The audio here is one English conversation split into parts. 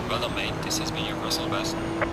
Well done, mate. This has been your personal best.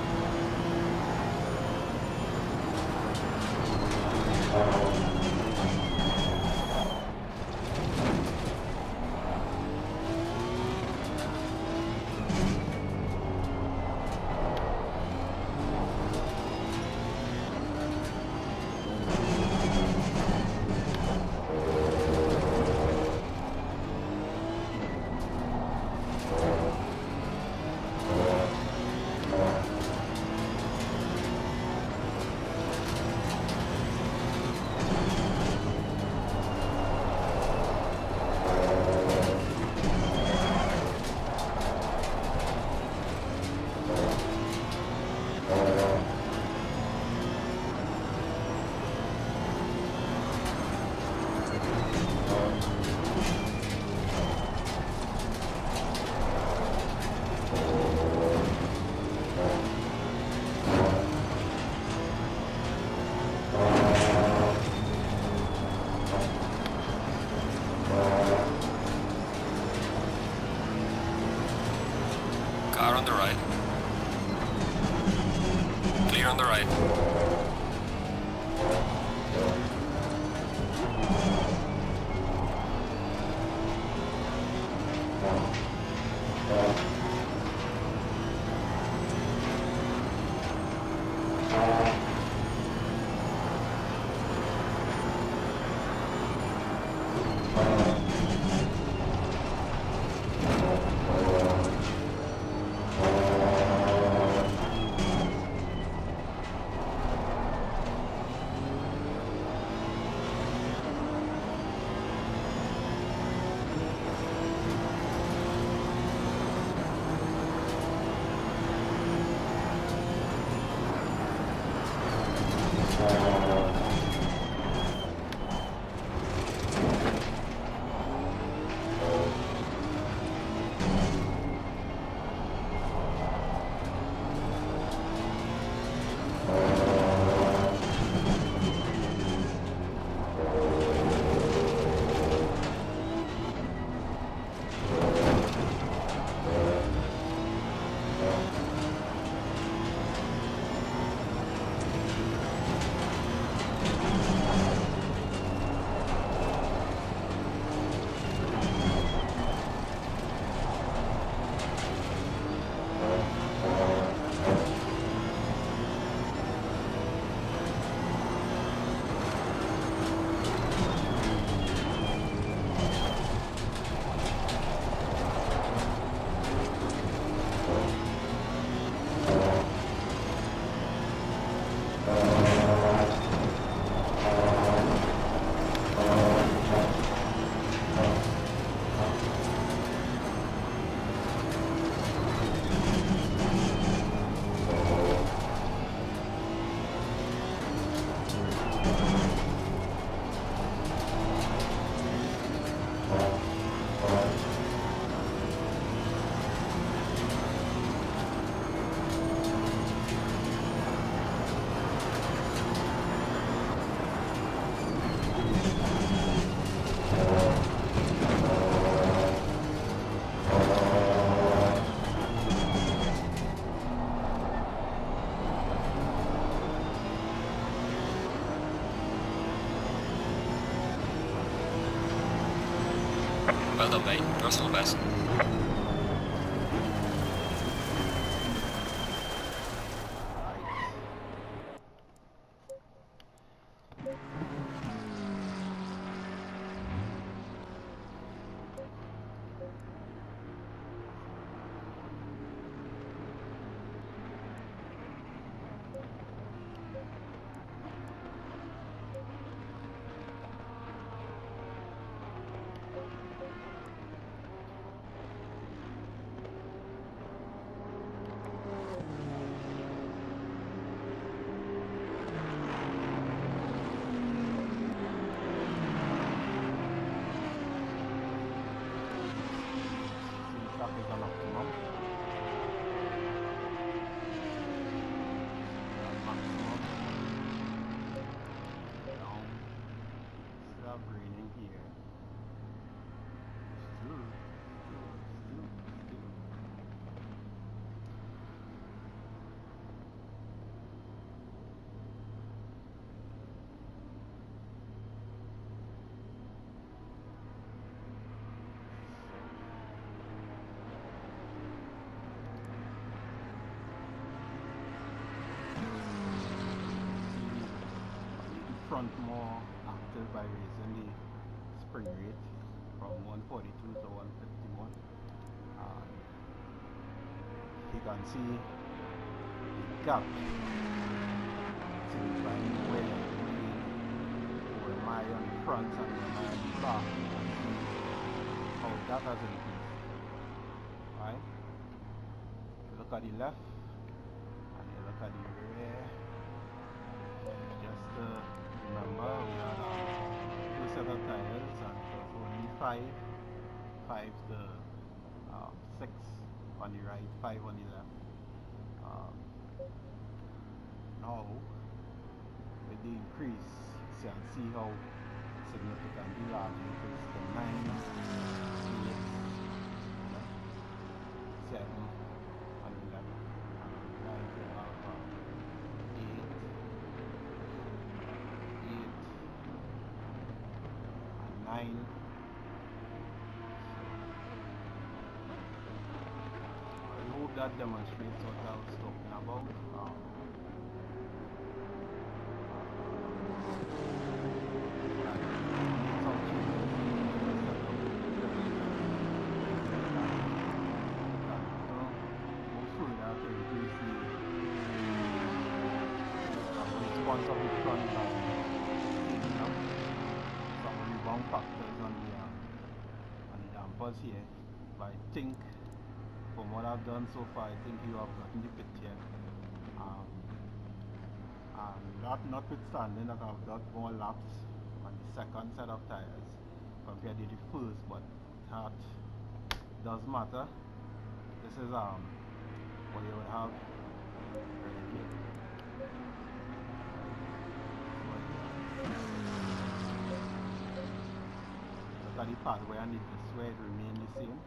Car on the right. Clear on the right. Well done, mate. Personal best. front more active by raising the spring rate from 142 to 151. You can see the gap signifying where am I on the front and where am I on the back. You can see how that has increased. Right? You look at the left and you look at the rear. Just remember we had two set of tires and it was only 5 to 6 on the right, 5 on the left. Now with the increase, you can see how significantly larger it is. The 9, 8, 7 on the left, and right we have 8, 8 and 9. I hope that demonstrates what I was talking about. Response of the front taking up some rebound factors on the dampers here, but I think from what I've done so far, I think you have gotten the picture. And that notwithstanding that I've got more laps on the second set of tires compared to the first, but that does matter. This is what you would have right here. Look at the pathway and this way it remains the same.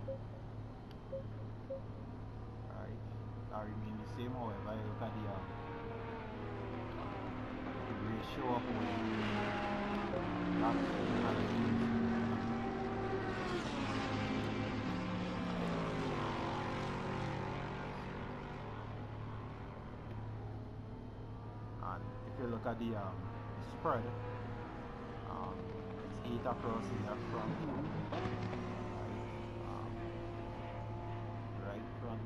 Right, that remains the same. However, you look at the ratio of weight. And if you look at the spread, it's 8 across in that front, right front,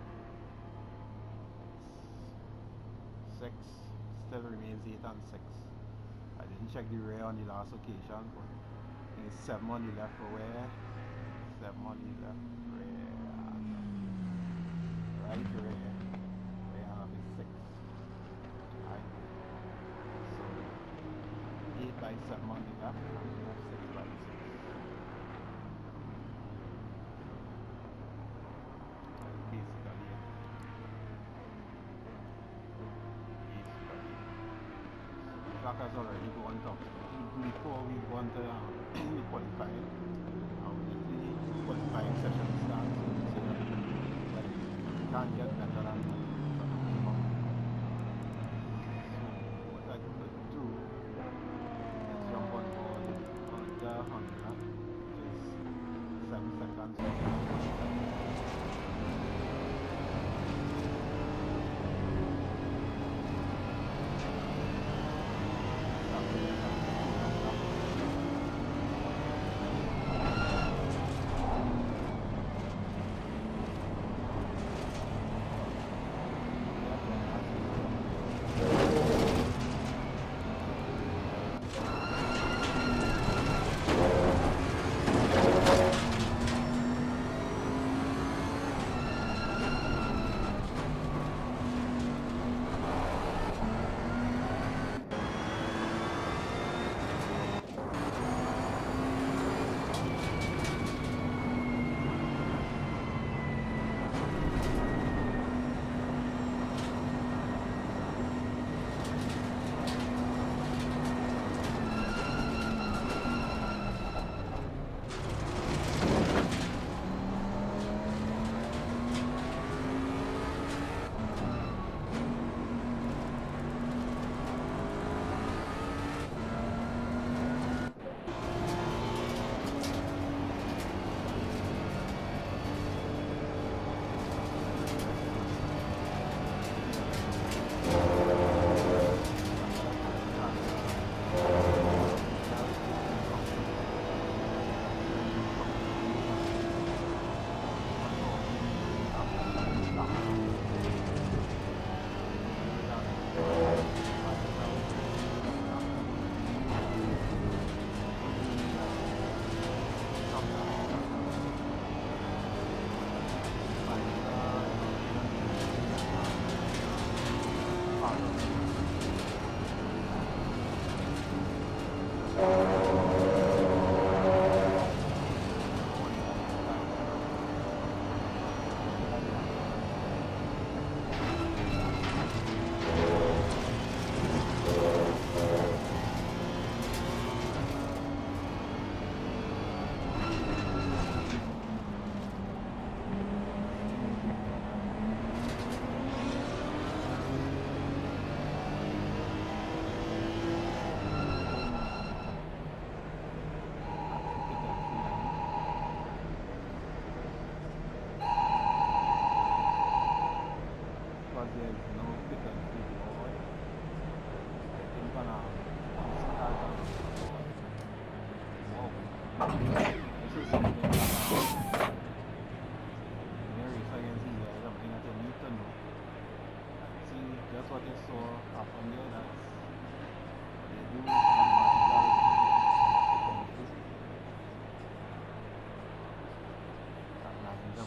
6, still remains 8 and 6. I didn't check the rear on the last occasion, but I think it's 7 on the left for rear, 7 on the left rear, and right rear, we have is 6. Right? So 8 by 7 on the left, and we have 6 by 6. Basically it. Track has already gone top. Before we go on to the qualifying, the qualifying session starts, so that we can't get better than that. So what I could do is jump on board the Honda, which is 7 seconds.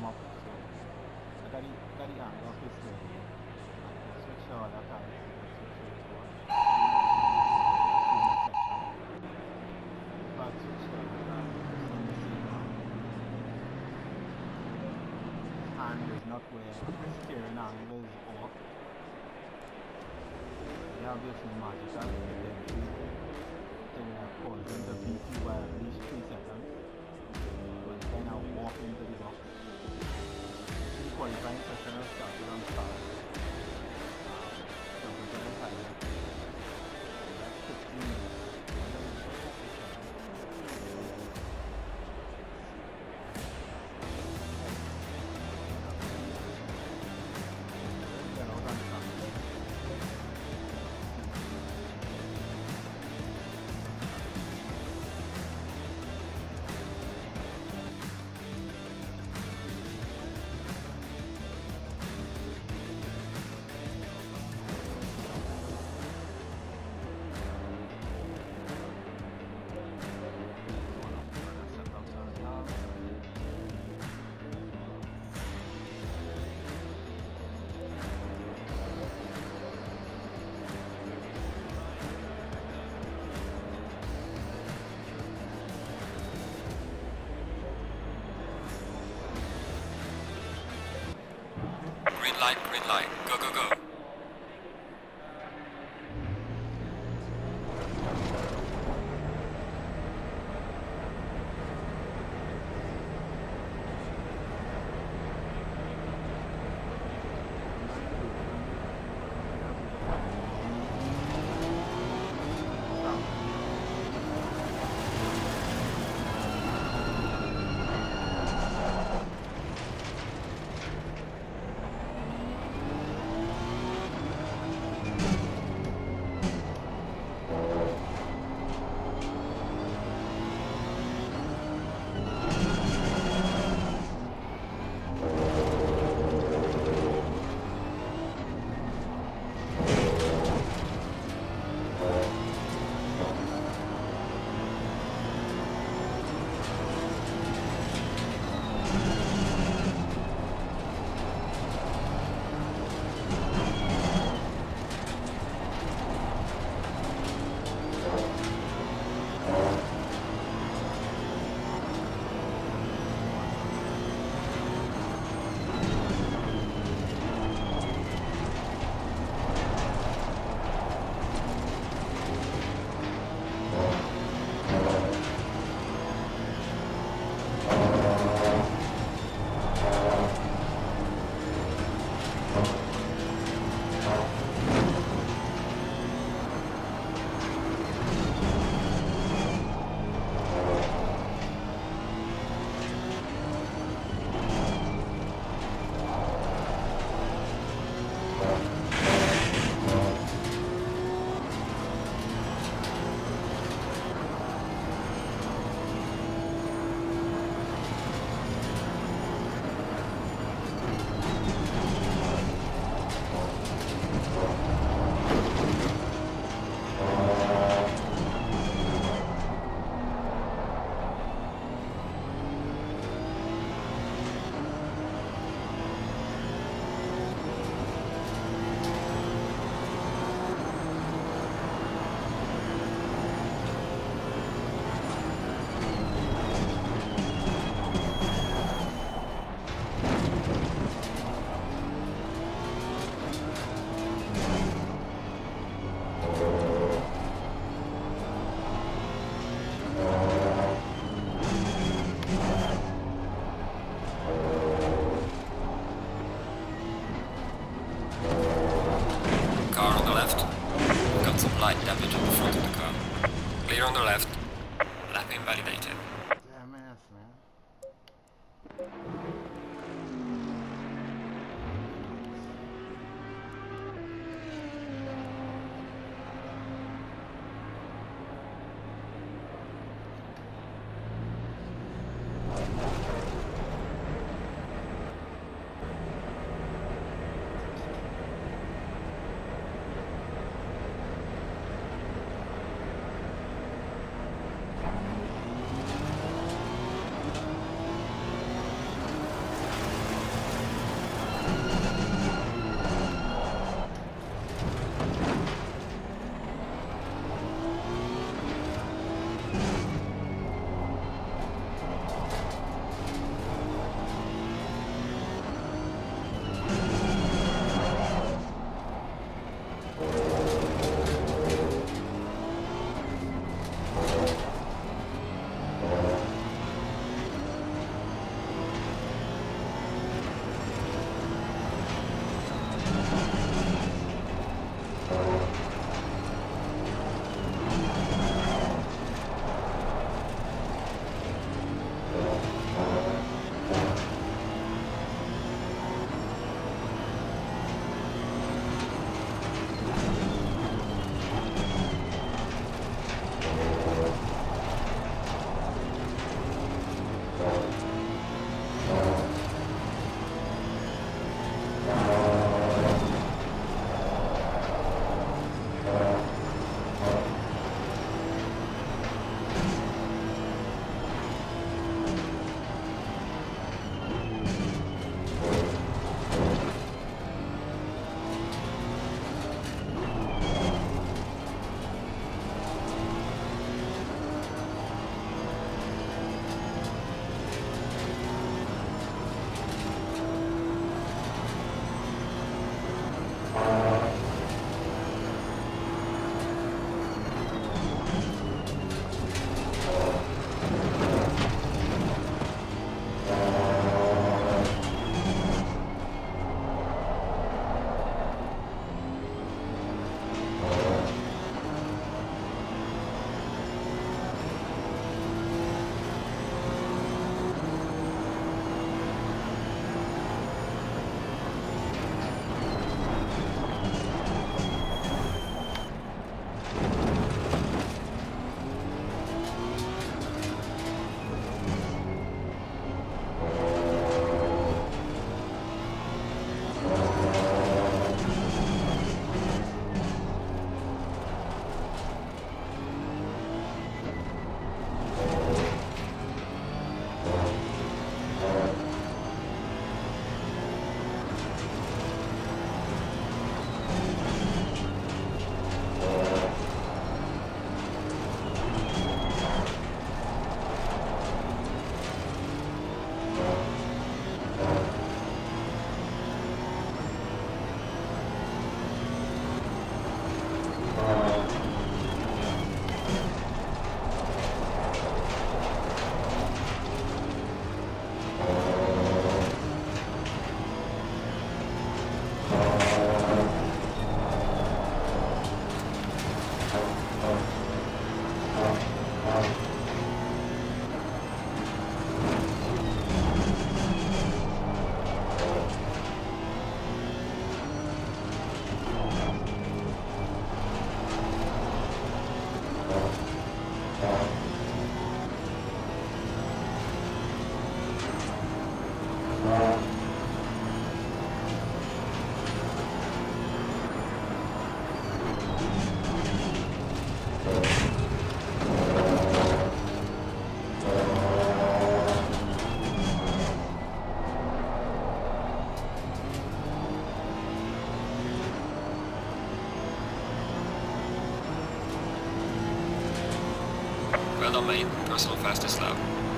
warm up. So I got the angle of this thing. I can switch to other times. I can switch it to one. If I switch to other times, it's on the same hand is not where the steering angle is off. You have this magical thing that calls into BP by at least 3 seconds. But then I walk into the box. The qualifying session has started on start. So we're going to have that's 15 minutes. Green light, go, go, go. Light damage on the front of the car. Clear on the left. Lap invalidated. Damn ass, man. Well done, mate. Personal fastest lap.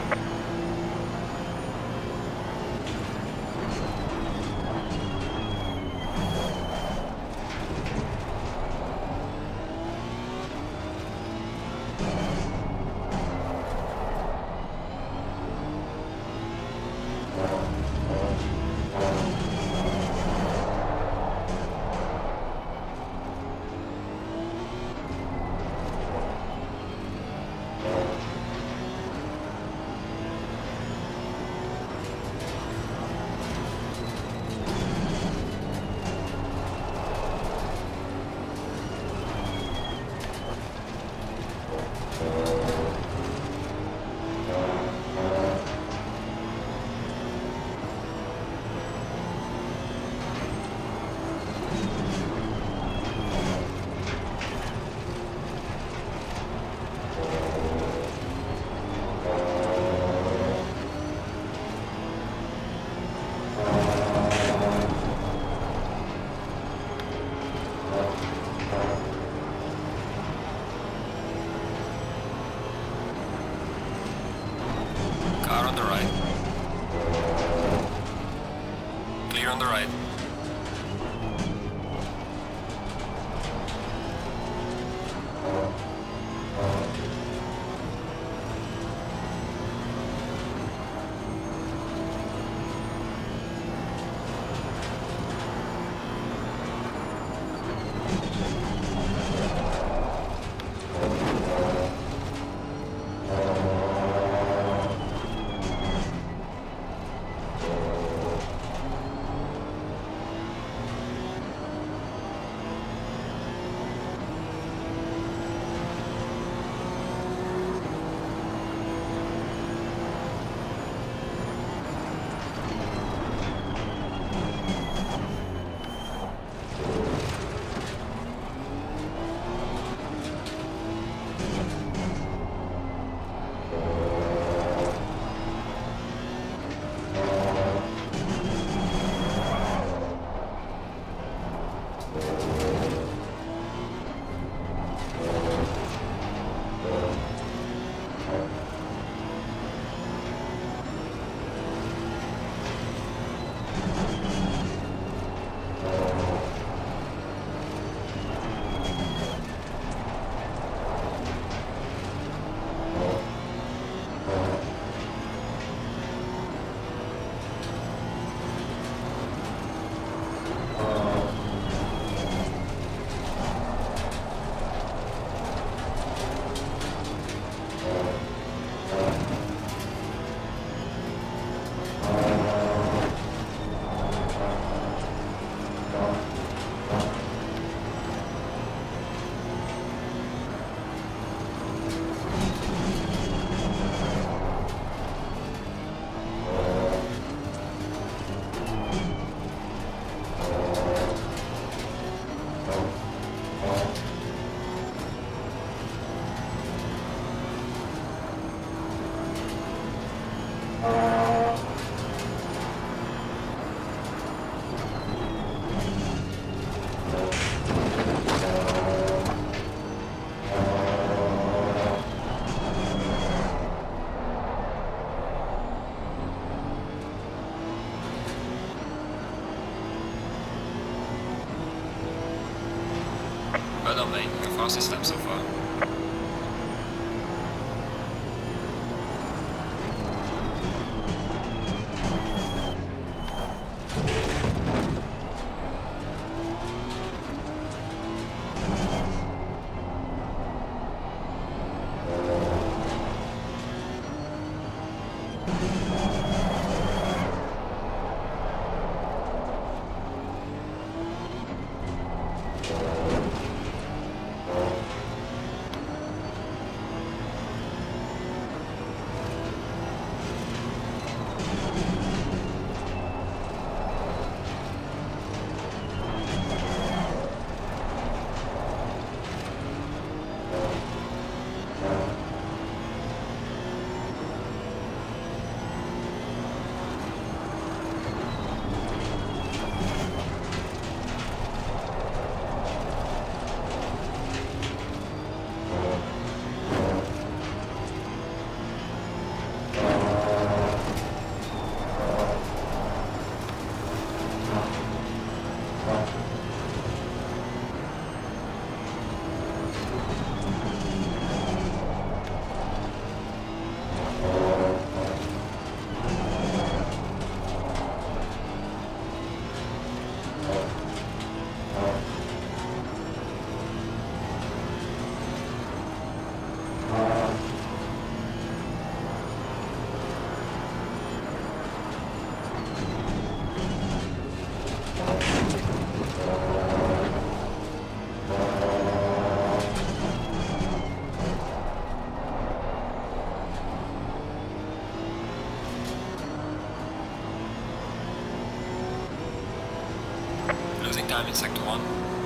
Car on the right. Clear on the right. fastest lap so far. Losing time in sector 1.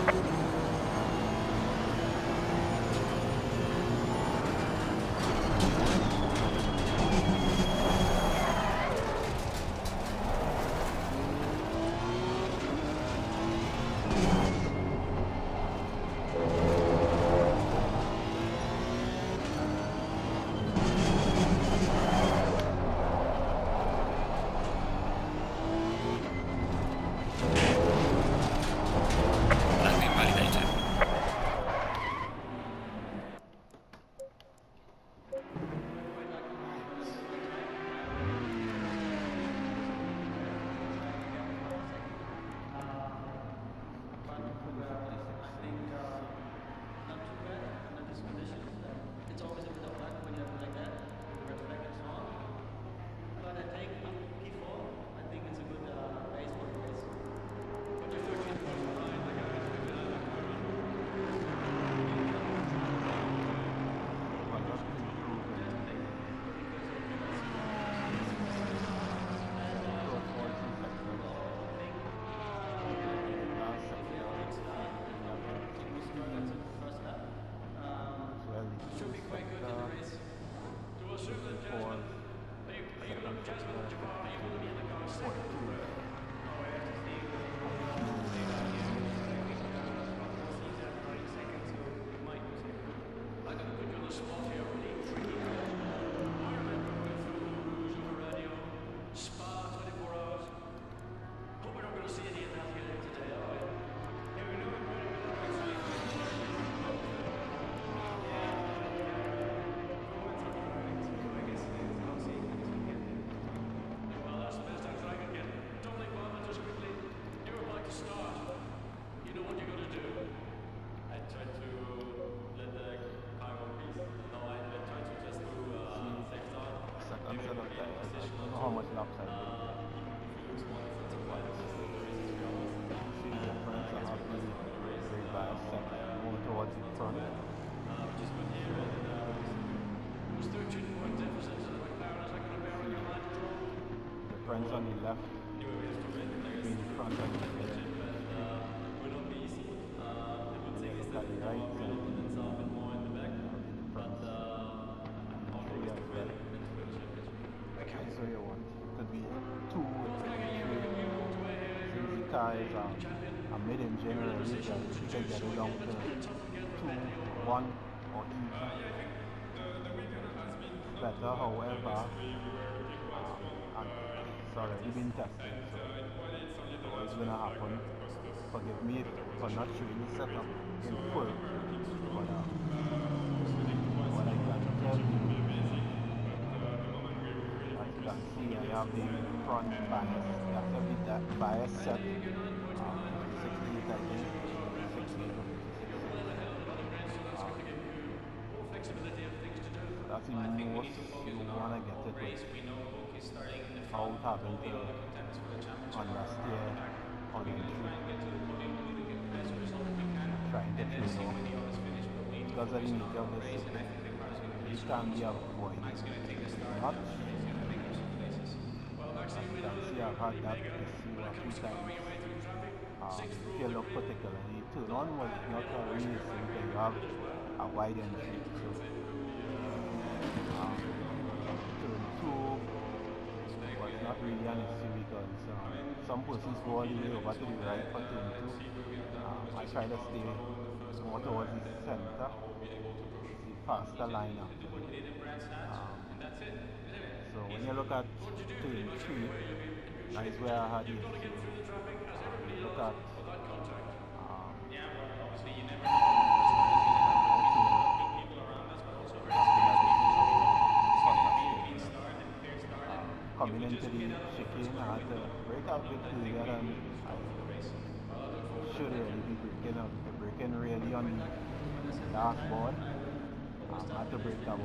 How much laps I did. See the friends are happy very by a second more towards the front. The friends on the left between the front and the rear. Look at the right and the front. So you want could be 2 or 3. Since the car is a medium generally, you can get it down to 2, 1 or even better. However, it's already been tested, so it's gonna happen. forgive me for not showing the setup in full, but what I can tell you, as you can see, I have the front bias. That's every bias set, 56.8 I think, 56.8 or 56.6. So that's the most you want to get it with, without having to understeer on entry, trying to tune off. Because of the nature of this circuit, it can be avoided much. As you can see, I've had that issue a few times. If you look particularly, turn on was not a real issue because you have a wide entry. So turn 2 was not really an issue because some persons go all the way over to the right for turn 2. I try to stay more towards the center, the faster line actually. So when you look at turn 3, that is where I had the issue. Look at coming into the chicane, I had to brake out a bit earlier than I should really be braking. The braking really on the dashboard. I had to brake out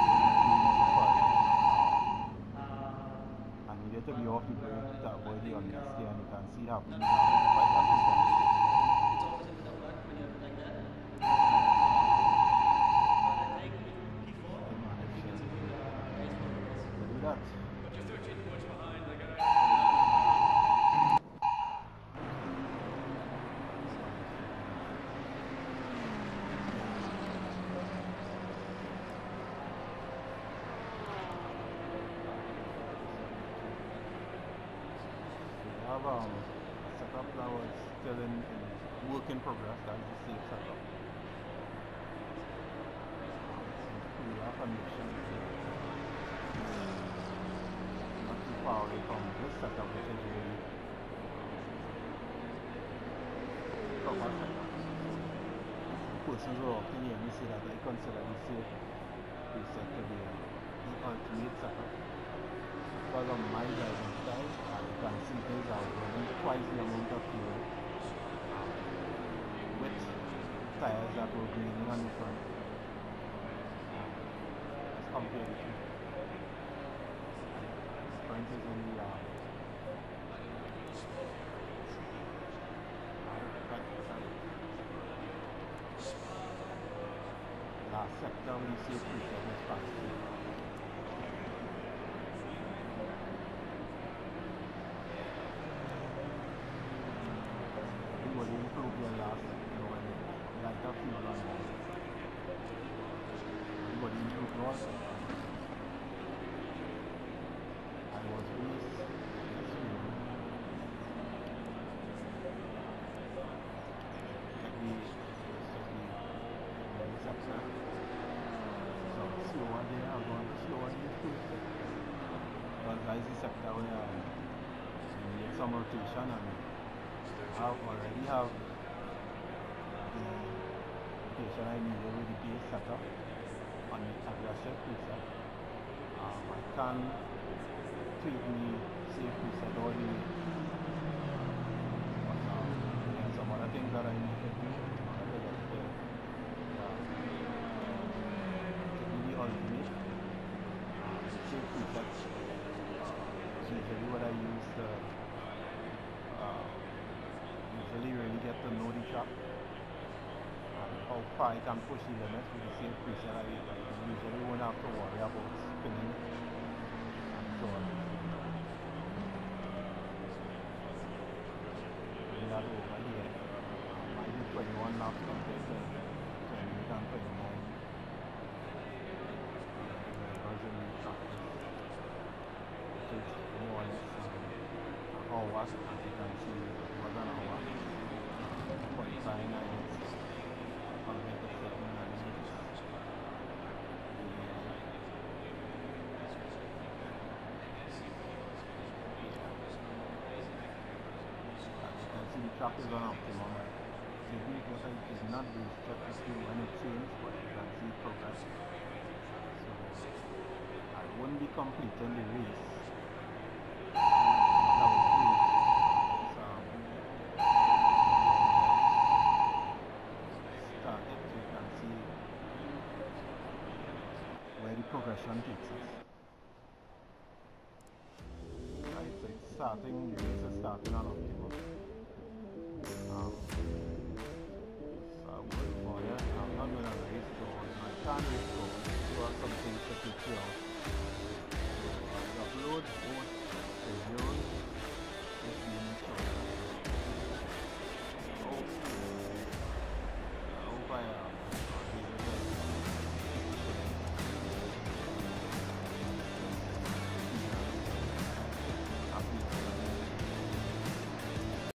I needed to be off the brake to avoid the understeer, and you can see happening quite a few times. That. I have a setup that was still in work in progress. That is the safe setup. Cooler condition. Not too far away from this setup, which is really proper setup. Persons who often hear me say that I consider the safe preset to be the ultimate setup. Because of my driving style, you can see things are running twice the amount of fuel with tires that were greening on the front as compared to front is in the last sector we see preset is fast. Improve your last sector when light up fuel on board. You would improve your sector. I was raised this fuel. Check the sector. So slower there, I'm going to slower in the first sector. Because that is the sector where you need some rotation, and I already have the rotation I needed with the base setup on the aggressive preset. I can tweak the safe preset all the way. But there are some other things that I need to do in order to get to be the ultimate. Safe preset is usually what I use to really get to know the track and how far I can push the limits with the same preset. I usually won't have to worry about spinning and so on. Bring that over here. I do 21 laps compared to 28 and 29. Version in practice, which is more or less an hour, as you can see. It was an hour. 45 minutes compared to 7 minutes. As you can see, the stock is on optimum. The vehicle did not lose check the fuel when it changed, but you can see progress. So I wouldn't be completing the race. That was good. So start it so you can see where the progression takes us. Right, so it's starting, the race is starting on optimum. So I would for it. I'm not going to race goals. I can't race goals. So I have some things to take care of.